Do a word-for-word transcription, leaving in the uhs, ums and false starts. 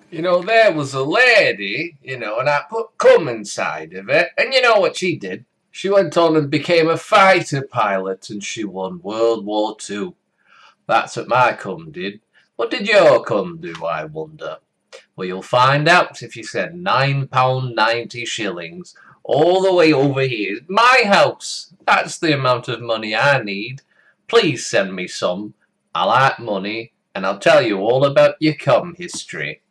You know, there was a lady, you know, and I put cum inside of it, and you know what she did? She went on and became a fighter pilot, and she won World War Two. That's what my cum did. What did your cum do, I wonder? Well, you'll find out if you send nine pound ninety shillings all the way over here. My house. That's the amount of money I need. Please send me some. I like money, and I'll tell you all about your cum history.